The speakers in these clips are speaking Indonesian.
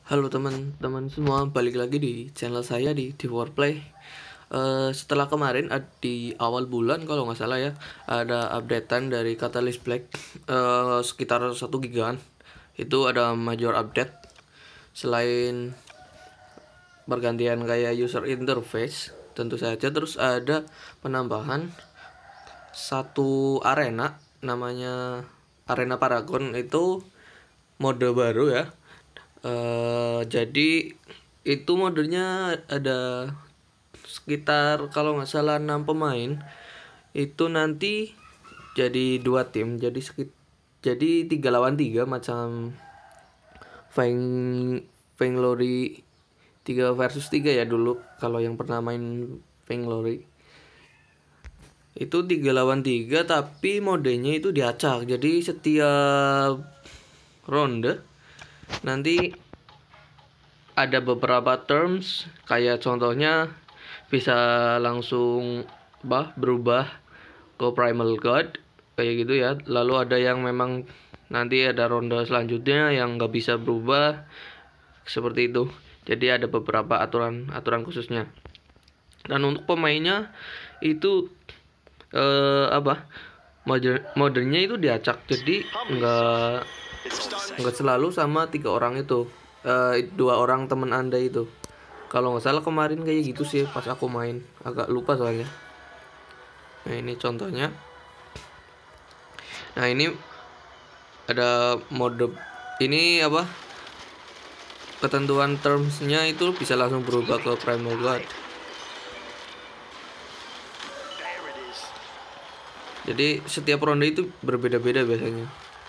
Halo teman-teman semua, balik lagi di channel saya di Warplay. Setelah kemarin di awal bulan kalau nggak salah ya, ada updatean dari Catalyst Black sekitar 1 gigaan. Itu ada major update. Selain pergantian kayak user interface, tentu saja terus ada penambahan satu arena namanya Arena Paragon. Itu mode baru ya. Jadi itu modenya ada sekitar kalau nggak salah 6 pemain. Itu nanti jadi 2 tim, jadi 3 lawan 3 macam Vainglory 3 versus 3 ya dulu kalau yang pernah main Vainglory. Itu 3 lawan 3 tapi modenya itu diacak. Jadi setiap ronde nanti ada beberapa terms, kayak contohnya bisa langsung berubah ke Primal God kayak gitu ya. Lalu ada yang memang nanti ada ronde selanjutnya yang nggak bisa berubah seperti itu. Jadi ada beberapa aturan khususnya. Dan untuk pemainnya itu modernnya itu diacak, jadi nggak selalu sama 3 orang itu. 2 orang teman Anda itu, kalau nggak salah kemarin kayak gitu sih pas aku main, agak lupa soalnya. Nah ini contohnya. Nah ini ada mode ini ketentuan termsnya itu bisa langsung berubah ke Primal God. Jadi setiap ronde itu berbeda-beda biasanya.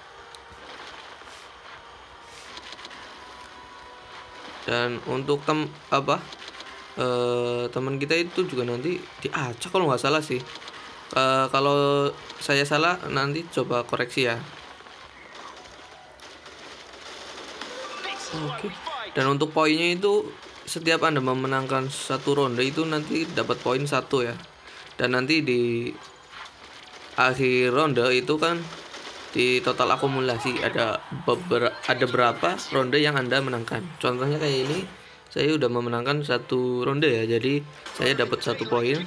Dan untuk teman kita itu juga nanti diacak kalau nggak salah sih. Kalau saya salah nanti coba koreksi ya. Oke. Dan untuk poinnya itu setiap Anda memenangkan satu ronde itu nanti dapat poin 1 ya. Dan nanti di akhir ronde itu kan di total akumulasi ada berapa ronde yang Anda menangkan. Contohnya kayak ini, saya udah memenangkan 1 ronde ya, jadi saya dapat 1 poin.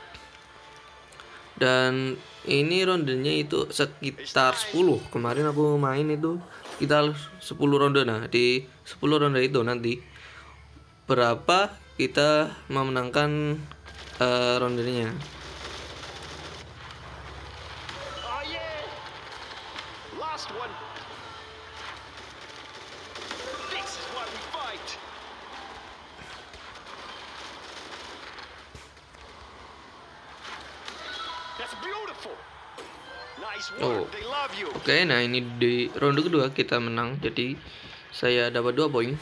Dan ini rondenya itu sekitar 10. Kemarin aku main itu sekitar 10 ronde. Nah di 10 ronde itu nanti berapa kita memenangkan rondenya. Oke, nah ini di ronde kedua kita menang, jadi saya dapat 2 poin.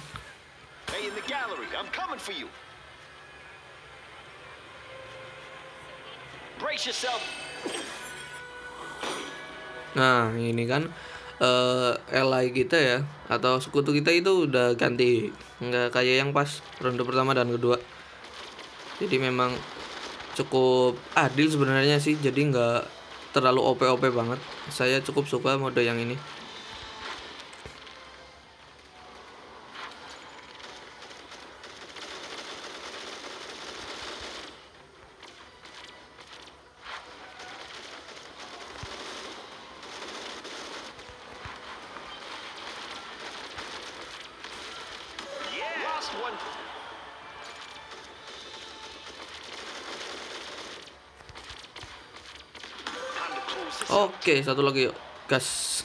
Nah ini kan ally kita ya, atau sekutu kita itu udah ganti, nggak kayak yang pas ronde pertama dan kedua. Jadi memang cukup adil sebenarnya sih, jadi nggak terlalu OP banget. Saya cukup suka mode yang ini. Oke, satu lagi yuk, gas.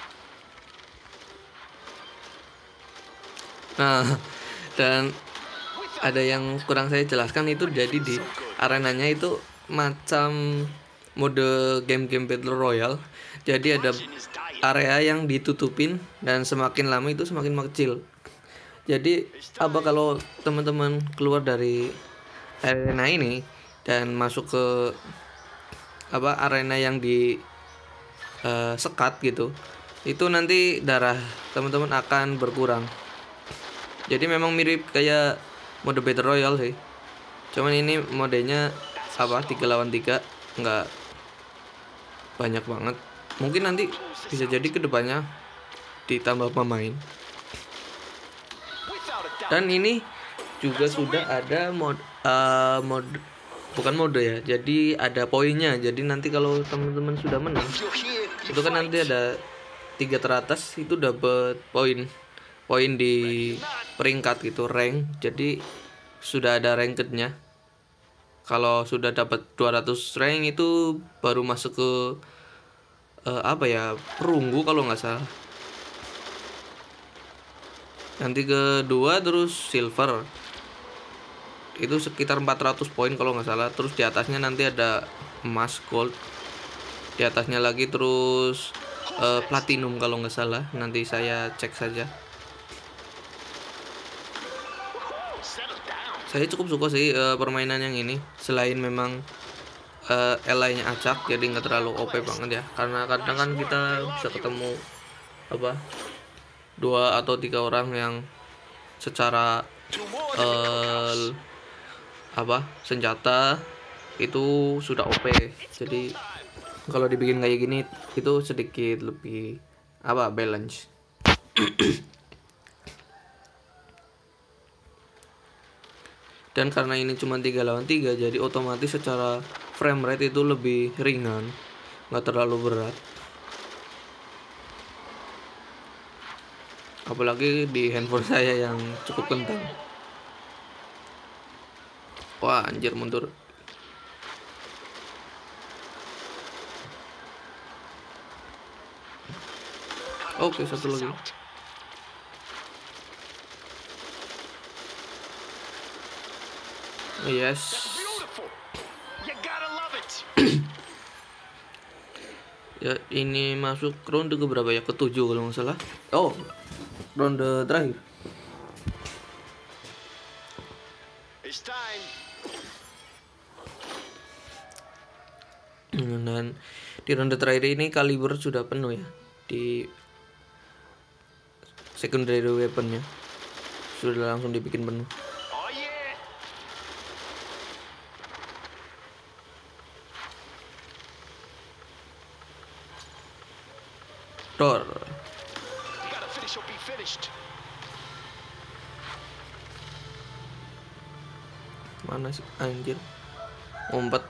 Nah, dan ada yang kurang saya jelaskan itu, jadi di arenanya itu macam mode game-game Battle Royale. Jadi ada area yang ditutupin dan semakin lama itu semakin mengecil. Jadi kalau teman-teman keluar dari arena ini dan masuk ke arena yang di sekat gitu, itu nanti darah teman-teman akan berkurang. Jadi memang mirip kayak mode Battle Royale sih, cuman ini modenya 3 lawan 3, nggak banyak banget. Mungkin nanti bisa jadi kedepannya ditambah pemain. Dan ini juga sudah ada bukan mode ya, jadi ada poinnya. Jadi nanti kalau teman-teman sudah menang, itu kan nanti ada 3 teratas itu dapat poin di peringkat gitu, rank. Jadi sudah ada rankednya. Kalau sudah dapat 200 rank itu baru masuk ke perunggu kalau nggak salah. Nanti kedua terus silver, itu sekitar 400 poin kalau nggak salah. Terus di atasnya nanti ada emas, gold, di atasnya lagi terus platinum kalau nggak salah. Nanti saya cek saja. Saya cukup suka sih permainan yang ini. Selain memang LI-nya acak, jadi nggak terlalu OP banget ya. Karena kadang kan kita bisa ketemu 2 atau 3 orang yang secara senjata itu sudah OP. Jadi kalau dibikin kayak gini itu sedikit lebih balance. Dan karena ini cuma 3 lawan 3, jadi otomatis secara frame rate itu lebih ringan, nggak terlalu berat. Apalagi di handphone saya yang cukup kencang. Wah, anjir, mundur. Oke, satu lagi. Yes. Ya, ini masuk ronde ke berapa ya? Ke-7 kalau nggak salah. Oh, ronde terakhir. Dan di ronde terakhir ini kaliber sudah penuh ya. Di secondary weaponnya sudah langsung dibikin penuh. Dor. Mana sih anjir? Ngumpet.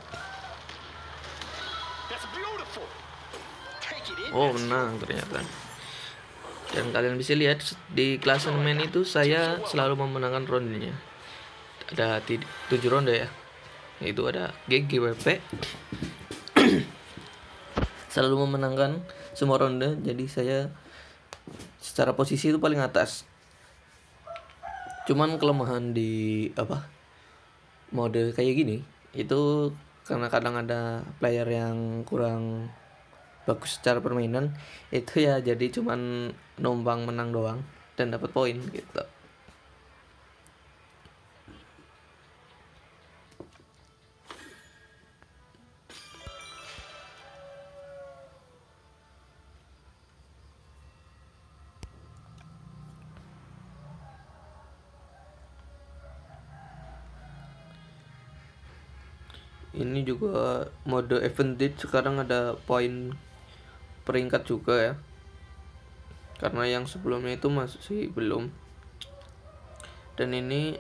Oh, menang ternyata. Dan kalian bisa lihat di klasemen itu saya selalu memenangkan rondenya. Ada 7 ronde ya. Itu ada GGWP. Selalu memenangkan semua ronde. Jadi saya secara posisi itu paling atas. Cuman kelemahan di mode kayak gini itu karena kadang ada player yang kurang bagus secara permainan, itu ya jadi cuman numpang menang doang dan dapat poin gitu. Ini juga mode evented, sekarang ada poin peringkat juga ya, karena yang sebelumnya itu masih belum. Dan ini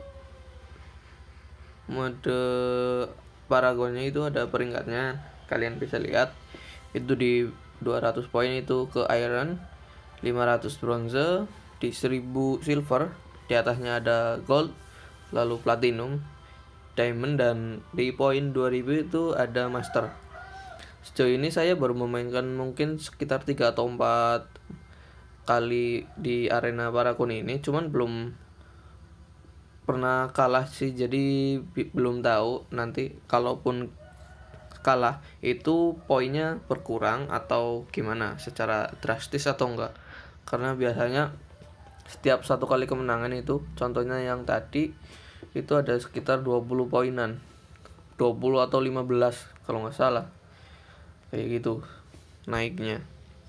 mode paragonnya itu ada peringkatnya, kalian bisa lihat itu di 200 poin itu ke iron, 500 bronze, di 1000 silver, di atasnya ada gold, lalu platinum, diamond, dan di poin 2000 itu ada master. Sejauh ini saya baru memainkan mungkin sekitar 3 atau 4 kali di arena Paragon ini, cuman belum pernah kalah sih, jadi belum tahu nanti kalaupun kalah itu poinnya berkurang atau gimana, secara drastis atau enggak. Karena biasanya setiap 1 kali kemenangan itu, contohnya yang tadi itu ada sekitar 20 poinan, 20 atau 15 kalau nggak salah, kayak gitu naiknya.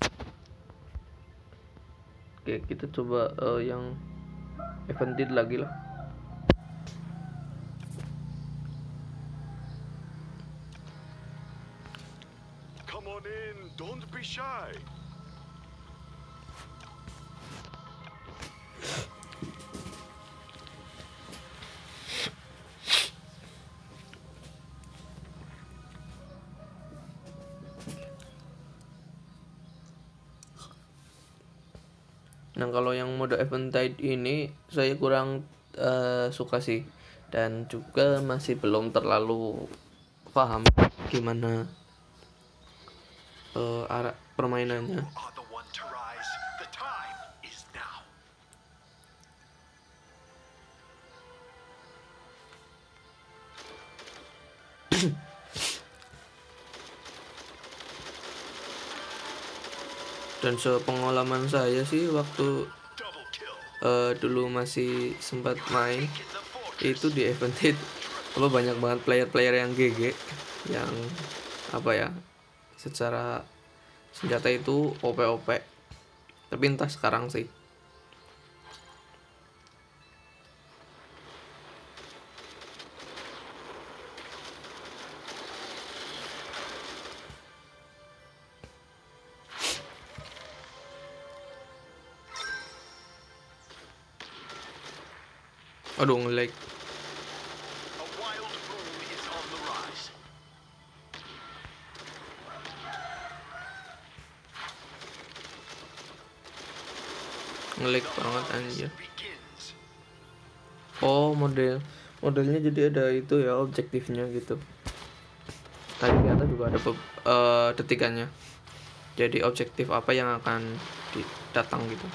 Oke, kita coba yang evented lagi lah. Come on in, don't be shy. Nah kalau yang mode Eventide ini saya kurang suka sih, dan juga masih belum terlalu paham gimana arah permainannya. Are the one to rise. The time is now. Dan sepengalaman saya sih waktu Double kill. dulu masih sempat main In the fortress. itu di Evented, apa banyak banget player-player yang GG, yang apa ya, secara senjata itu OP-OP. Tapi entah sekarang sih. Aduh, nge-lag. A wild moon is on the rise. Nge-lag banget anjir. Begins. Oh, modelnya jadi ada itu ya, objektifnya gitu. Tadi di atas juga ada detikannya. Jadi objektif apa yang akan datang gitu.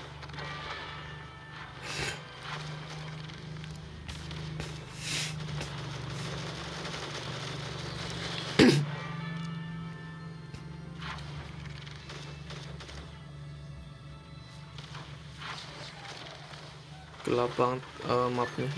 Gelap banget mapnya.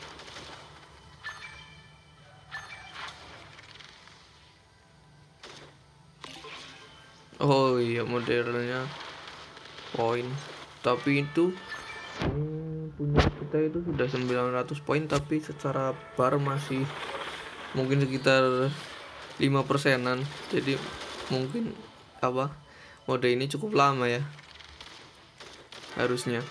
Oh iya, modelnya poin. Tapi itu punya kita itu sudah 900 poin, tapi secara bar masih mungkin sekitar 5%-an. Jadi mungkin apa, mode ini cukup lama ya harusnya.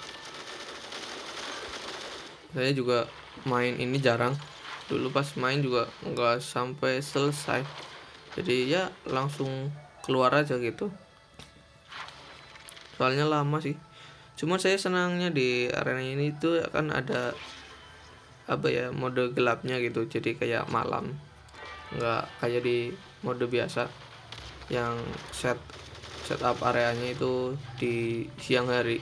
Saya juga main ini jarang, dulu pas main juga nggak sampai selesai, jadi ya langsung keluar aja gitu, soalnya lama sih. Cuma saya senangnya di arena ini tuh akan ada apa ya, mode gelapnya gitu, jadi kayak malam, nggak kayak di mode biasa yang setup areanya itu di siang hari.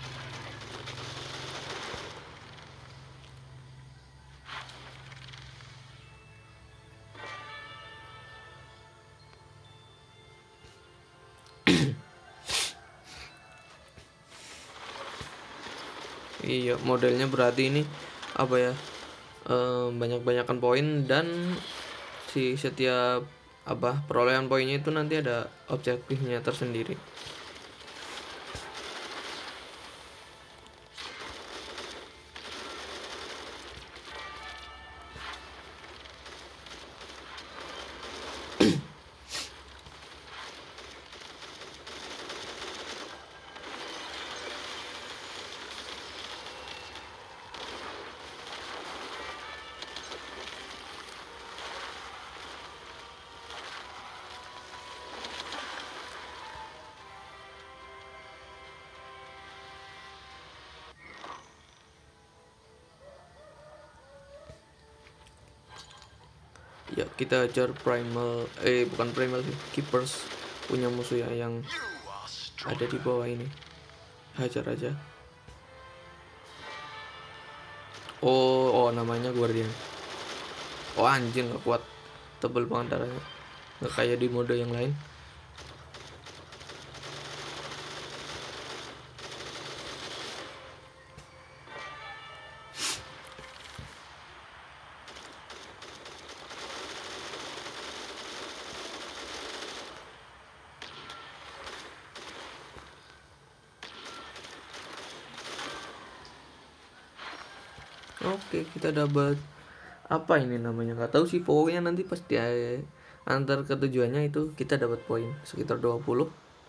Iya, modelnya berarti ini apa ya, banyak-banyakan poin, dan si setiap apa perolehan poinnya itu nanti ada objektifnya tersendiri. Ya kita ajar primal, bukan primal sih, keepers punya musuh ya yang You are strong. ada di bawah ini. Hajar aja. Oh namanya guardian. Oh anjing, gak kuat, tebel banget darahnya, nggak kayak di mode yang lain. Oke, kita dapat apa ini namanya, nggak tahu sih, pokoknya nanti pas dia antar ke tujuannya itu kita dapat poin sekitar 20.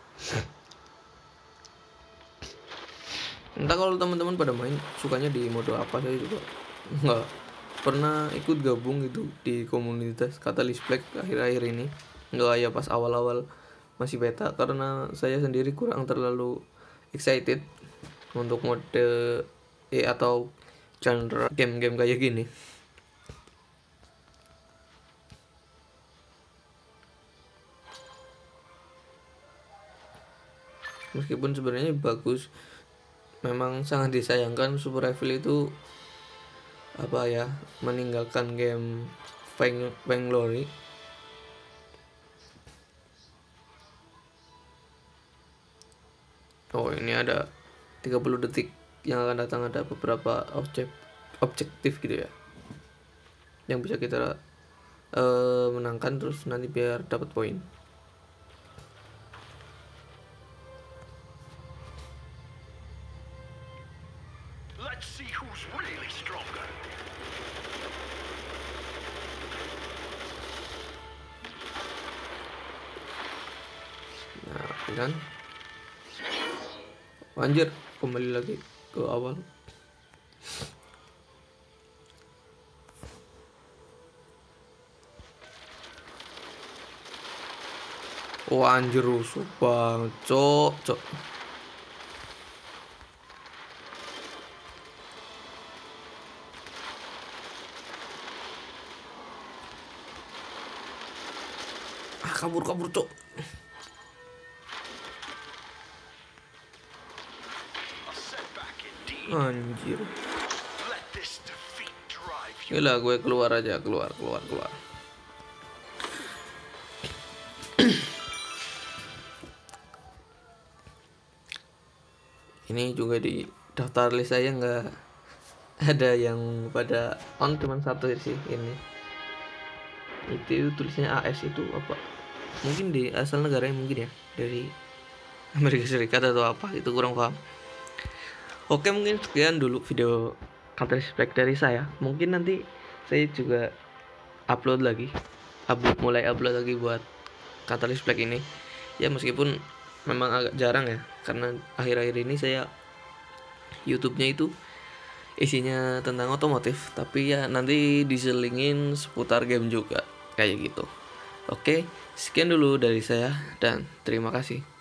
Entah kalau teman-teman pada main sukanya di mode apa, saya juga nggak pernah ikut gabung gitu di komunitas Catalyst Black akhir-akhir ini, nggak ya pas awal-awal masih beta, karena saya sendiri kurang terlalu excited untuk mode atau genre game-game kayak gini. Meskipun sebenarnya bagus, memang sangat disayangkan Super Evil itu meninggalkan game Vainglory. Oh, ini ada 30 detik yang akan datang, ada beberapa objektif gitu ya, yang bisa kita menangkan terus nanti biar dapat poin. Let's see who's really stronger. Nah, kan anjir, kembali lagi ke awal. Oh anjir, rusuh banget, cok. Kabur cok. A setback indeed. Anjir. Let this defeat drive you. Gila, gue keluar aja, keluar. Ini juga di daftar list saya nggak ada yang pada on, cuman satu sih ini. Itu tulisannya AS, itu apa? Mungkin di asal negaranya mungkin ya dari Amerika Serikat atau apa, itu kurang paham. Oke, mungkin sekian dulu video Catalyst Black dari saya. Mungkin nanti saya juga mulai upload lagi buat Catalyst Black ini. Ya meskipun memang agak jarang ya, karena akhir-akhir ini saya YouTube-nya itu isinya tentang otomotif, tapi ya nanti diselingin seputar game juga kayak gitu. Oke, sekian dulu dari saya dan terima kasih.